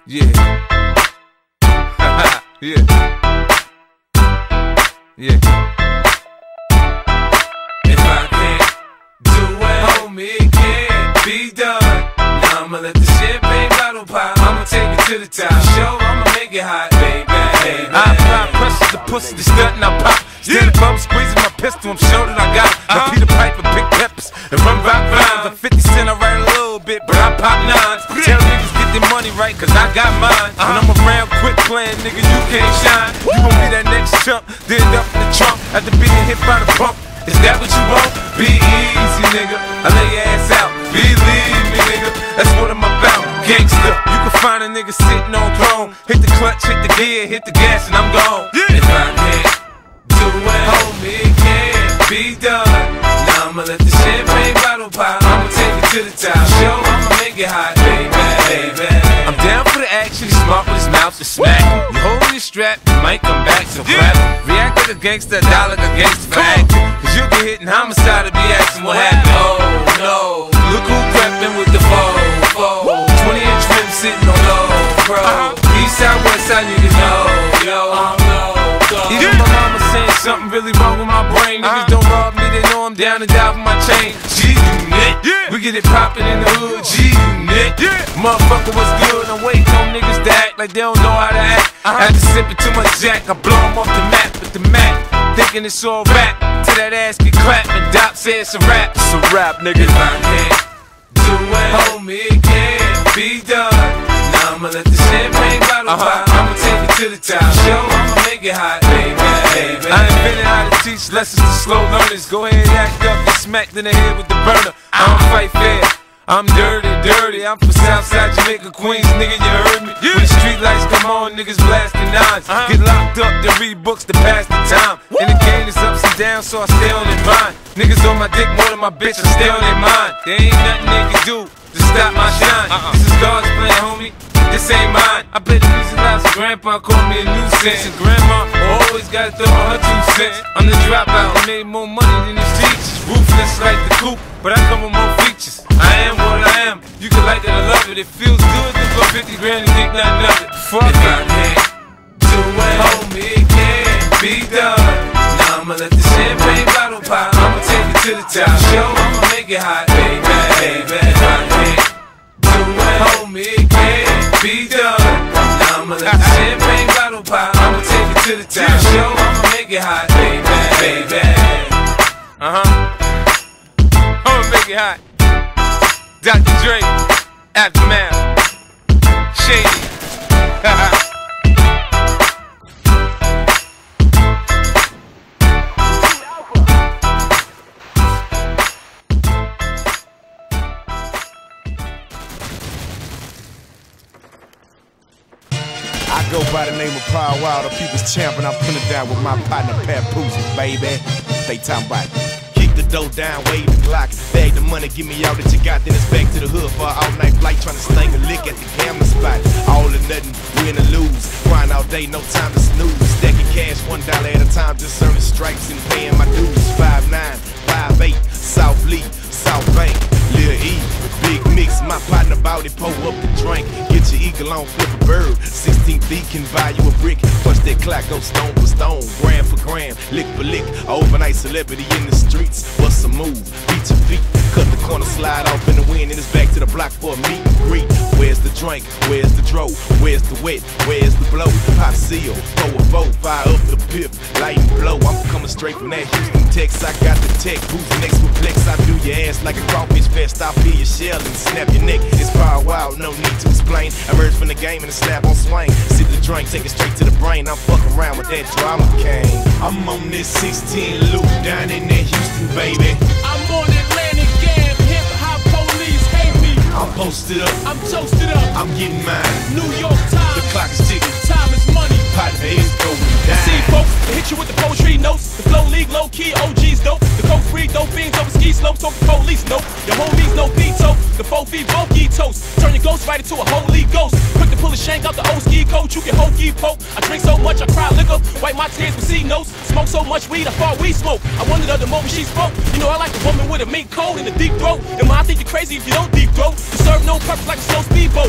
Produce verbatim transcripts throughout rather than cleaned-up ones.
Yeah. Yeah. Yeah. If I can't do it, homie, it can't be done. Now I'ma let the champagne bottle pop. I'ma take it to the top. Show, I'ma make it hot, baby. baby. I apply pressure to pussy, the stunt and I pop. Stand above, squeezing my pistol, I'm sure that I got it. Now Peter Piper, big peppers, and run rock rhymes. Like fifty cent, I write a little bit, but I pop nines. Tell niggas get their money right, cause I got mine. When I'm around, quit playing, nigga, you can't shine. You gon' be that next chump, then up in the trunk, after being hit by the pump. Is that what you want? Be easy, nigga. I lay your ass out. Believe me, nigga. That's what I'm about. Gangsta. You can find a nigga sitting on throne. Hit the clutch, hit the gear, hit the gas, and I'm gone. Yeah. If I can't do it, homie, it can't be done. Now I'ma let the champagne bottle pop. I'ma take it to the top. Show, I'ma make it hot, baby, baby. I'm down for the action. He's smart with his mouth to smack. You hold your strap, you might come back to clap. React like a gangster, die like a gangster for acting. Cause you get hit in homicide to be asking what happened. Oh no, look who crept in with the foe, foe. twenty inch rim sitting on low, bro. East side, west side, niggas know, yo, I'm low. Even my mama saying something really wrong with my brain. Niggas don't rob me, they know I'm down and down for my chain. G-Unit, we get it poppin' in the hood. G-Unit, motherfucker, what's good? I'm waiting on niggas to act like they don't know how to act. After sipping too much Jack, I blow them off the map with the Mac. Thinking it's all rap, till that ass get clapped and Doc says it's a rap. It's a rap, nigga. If I can't do it, homie, it can't be done. Now I'ma let the champagne bottle uh-huh. pop. I'ma take it to the top. Show, I'ma make it hot, baby, baby. I invented how to teach lessons to slow learners. Go ahead, act up, get smacked in the head with the burner. I don't fight fair. I'm dirty, dirty. I'm from Southside Jamaica, Queens, nigga, you heard me. Yeah. When the street lights come on, niggas blasting nines. Uh-huh. Get locked up to read books to pass the time. Woo. And the game is ups and downs, so I stay on their mind. Niggas on my dick more than my bitch, I stay on their mind. There ain't nothing they can do to stop my shine. Uh-uh. This is God's plan, homie. This ain't mine. I play the music loud, so grandpa called me a nuisance. And grandma always gotta throw her two cents. I'm the dropout, I made more money than these teachers. Ruthless like the coupe, but I come with more features. I am what I am. You can like it or love it. It feels good to go fifty grand and think nothing of it. Fuck if I can't do it, homie, it can't be done. Now I'ma let the champagne bottle pop. I'ma take it to the top. Show, I'ma make it hot, baby, baby. If I can't do it, homie, it can't be done. Now I'ma let the champagne bottle pop. I'ma take it to the top. Show, I'ma make it hot, baby, baby. Uh huh. I'ma make it hot. Doctor Dre, Aftermath, Shady. I go by the name of Power Wild, the people's champ, and I'm putting it down with my partner Pat Pucci, baby. They talking about kick the dough down, wave the clock, bag the money, give me all that you got, then it's back to the hood for an all-night flight, trying to sting a lick at the camera spot. All or nothing, win or lose, grind all day, no time to snooze. Stacking cash one dollar at a time, just earning stripes and paying my dues. Five nine, five eight, South Lee, South Bank, Lil E, Big Mix, my partner bout it, pour up the drink. Get your eagle on, flip a bird. sixteen feet can buy you a brick. Punch that clock, go stone for stone, gram for gram, lick for lick. Overnight celebrity in the streets. What's a move? Beat your feet, cut the corner, slide off in the wind, and it's back to the block for a meet and greet. Where's the drink? Where's the dro? Where's the wet? Where's the blow? Pop seal, throw a boat, fire up the pip, light and blow. I'm coming straight from that Houston, Texas. I got the tech, who's next with flex? I do your ass like a crawfish vest. I'll peel your shell and snap your neck. It's Power Wild, no need to explain. Emerge from the game and a snap on swing. Sip the drink, take it straight to the brain. I'm fucking around with that drama cane. I'm on this sixteen loop down in that Houston, baby. I'm on Atlantic Ave, hip hop police hate me. I'm posted up, I'm toasted up, I'm getting mine. New York Times, The clock is ticking, time is money. partner is going down. See folks, they hit you with the poetry notes. The flow league, low key, O G's dope. The coke free, dope beans over ski slopes. Talk the police, nope. Your homies, no veto. The four feet, both key toast. Turn your ghost right into a holy ghost. Quick to pull a shank out the old ski coat. You get hokey poke. I drink so much, I cry liquor. Wipe my tears with C notes. Smoke so much weed, I thought we smoke. I wondered of the moment she spoke. You know I like a woman with a mink cold and a deep throat. And I think you're crazy if you don't deep throat. You serve no purpose like a slow speedboat. I swore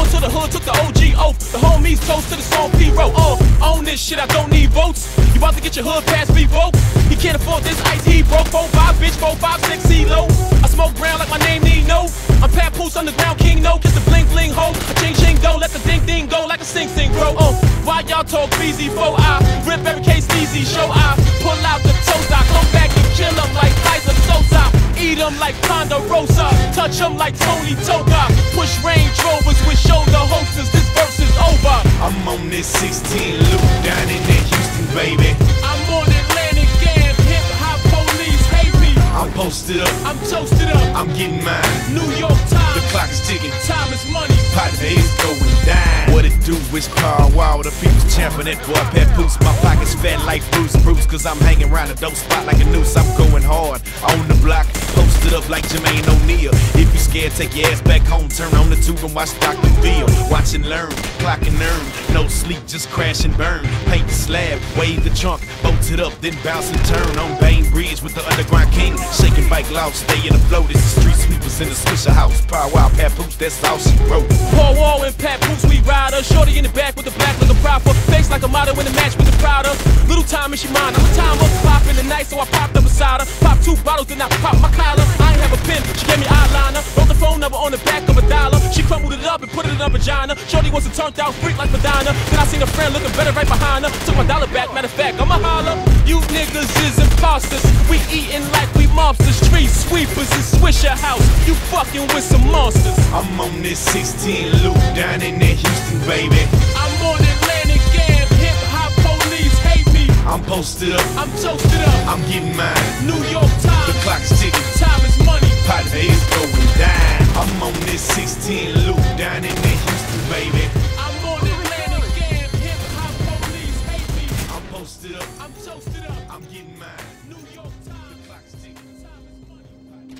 Going to the hood, took the O G oath. The homies toast to the song P wrote. Oh, own this shit, I don't need votes. You about to get your hood past me, vote. He can't afford this ice, he broke. Four five, bitch, four five six, C-Lo. I smoke brown like my name Nino. I'm Papoose, underground king, no. Kiss the bling bling ho. I ching ching do, let the ding ding go like a sing sing bro. Oh, why y'all talk breezy? Four I rip every case easy. Show I pull out the toes, I come back and kill them like Kaiser Sosa. Eat them like Ponderosa, touch them like Tony Toga. Push Range Rovers with shoulder holsters, this verse is over. I'm on this sixteen loop down in that Houston, baby. I'm on Atlantic Ave, hip hop police hate me. I'm posted up, I'm toasted up, I'm getting mine. New York Times, The clock is ticking, time is money. partner is going down. What it do is Paul Wall, the people's champion, that boy Papoose. My pockets fat like Bruce Bruce, cause I'm hanging around a dope spot like a noose. I'm going hard on the block, posted up like Jermaine O'Neal. If you scared, take your ass back home, turn on the tube and watch Doctor Bill. Watch and learn, clock and earn, no sleep, just crash and burn. Paint the slab, wave the trunk, bolt it up, then bounce and turn on Bain Bridge with the underground king. Shaking bike loud, stay in the flow. This is street sweepers in the Swisher house. Power Wild Papoose, that's all she wrote. Paul Wall and Papoose, we rider. Shorty in the back with the black looking proper. Face like a model in the match with the Prada. Little time and she mine, I'm a timer. Pop in the night, so I popped up beside her. Pop two bottles, then I pop my collar. I ain't have a pen, she gave me eyeliner. Wrote the phone number on the back of a dollar. She crumbled it up and put it in her vagina. Shorty was a turned out freak like Madonna. Then I seen a friend looking better right behind her. Took my dollar back, matter of fact, I'ma holler. You niggas is imposters. We eatin' like we mobsters. Street sweepers and Swisher house. You fucking with some monsters. I'm on this sixteen loop down in that Houston, baby. I'm on Atlantic Ave, hip hop police hate me. I'm posted up, I'm toasted up, I'm getting mine. New York Times, The clock is ticking, time is money. partner is going down. I'm on this sixteen loop down in that Houston, baby. I'm on Atlantic Ave, hip hop police hate me. I'm posted up, I'm toasted up, I'm getting mine. New York Times, The clock is ticking. time is money.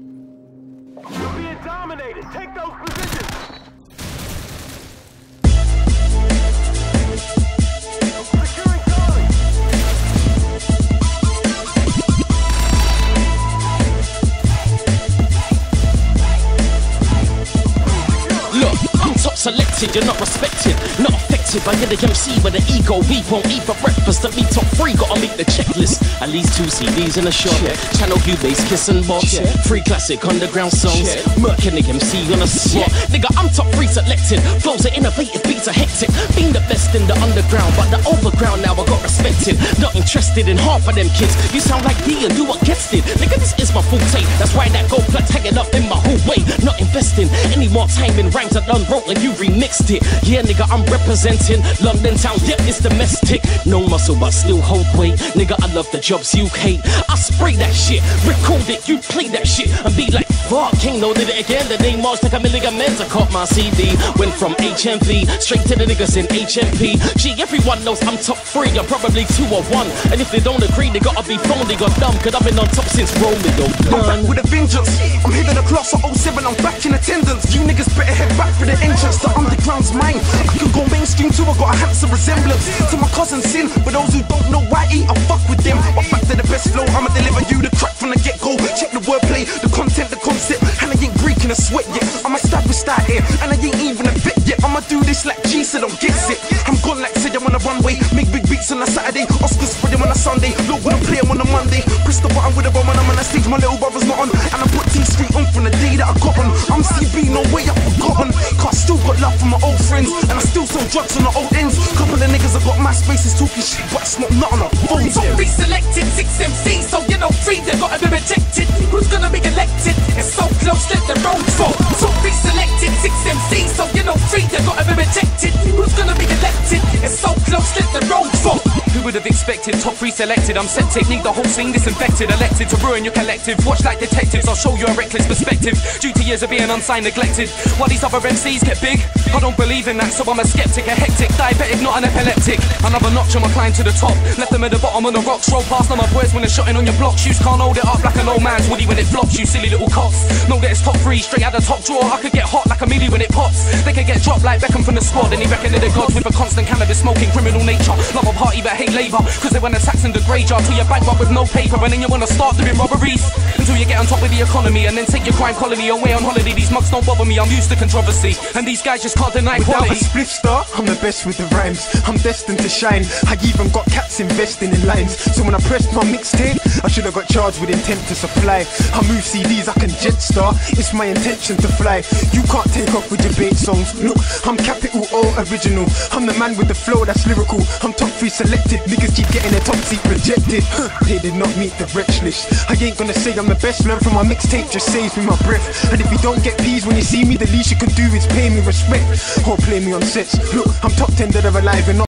You're being dominated. Take those positions. Securing Charlie. Look, I'm top selected, you're not respected, not affected by the M C with the ego. We won't eat for breakfast. At me top three, gotta make the checklist. At least two C Ds in a shot. Check. Channel U bass, kiss and box. Check. Free classic underground songs. Murking the M C on a spot. Nigga, I'm top three selected. Flows are innovative, beats are hectic. Being the best in the underground, but the overground now I got respected. Not interested in half of them kids. You sound like D and you what gets it. Nigga, this is my forte. That's why that gold plaque's hanging up in my whole way. Not investing any more time in rhymes that done wrote and you remixed it. Yeah, nigga, I'm representing London town. Yep, it's domestic. No muscle, but still hold weight. Nigga, I love the jobs you hate. I spray that shit, record it, you play that shit, and be like, fuck, King no did it again. The name March like a million men to caught my C D. Went from H M V straight to the niggas in H M P. Gee, everyone knows I'm top three. I'm probably two or one. And if they don't agree, they gotta be phony or dumb. Cause I've been on top since Romeo. I'm back with a vengeance. I'm hitting the class of oh seven, I'm back in attendance. You niggas better head back for the entrance. The underground's mine. I can go mainstream too, I got a handsome resemblance to my cousin Sin. But those who don't know why eat, I fuck with them. I'm back to the best flow, I'ma deliver you the crack from the get-go. Check the wordplay, the content, the concept. And I ain't Greek in a sweat yet. I'm established out here, and I ain't even a bit yet. I'ma do this like G said, don't get it. I'm gone like say I'm on a runway. Make big beats on a Saturday, Oscars spread them on a Sunday. Look when I play them on a Monday. Press the button with a bomb and I'm on a stage, my little brother's not on. And I put T Street on from the day that I got on. I'm C B, no way I've forgotten. Cause I still got love for my old friends, and I still sell drugs on the old ends. Couple of niggas have got my spaces talking shit, but it's not nothing on phones. Top three selected, six M Cs, so you know three, they gotta be rejected. Who's gonna be elected? It's so close, let the road fall. Top three selected, six M Cs, so you know three, they gotta be rejected. Who's gonna be elected? It's so close, let the road fall. Who would have expected top three selected? I'm septic, need the whole scene disinfected. Elected to ruin your collective. Watch like detectives, I'll show you a reckless perspective. Due to years of being unsigned, neglected. While these other M Cs get big, I don't believe in that, so I'm a skeptic, a hectic, diabetic, not an epileptic. Another notch on my climb to the top. Left them at the bottom on the rocks. Roll past on my boys when they're shotting on your block. Shoes can't hold it up like an old man's woody when it flops. You silly little cops. Know that it's top three, straight out the top drawer. I could get hot like a melee when it pops. They can get dropped like Beckham from the squad, and he reckon they're the gods with a constant cannabis smoking criminal nature. Love of party but hate labour, cause they want to tax and degrade you till you're bankrupt with no paper, and then you wanna start doing robberies until you get on top of the economy, and then take your crime colony away on holiday. These mugs don't bother me, I'm used to controversy, and these guys just can't deny Without quality. a spliff star, I'm the best with the rhymes. I'm destined to shine. I even got cats investing in lines. So when I pressed my mixtape, I should have got charged with intent to supply. I move C Ds, I can jet star. It's my intention to fly. You can't take off with your bait songs. Look, I'm capital O original. I'm the man with the flow that's lyrical. I'm top three selected. Niggas keep getting their top seat rejected. They did not meet the rich list. I ain't gonna say I'm the best. Learn from my mixtape, just saves me my breath. And if you don't get peas when you see me, the least you can do is pay me respect or play me on sets. Look, I'm top ten dead or alive and not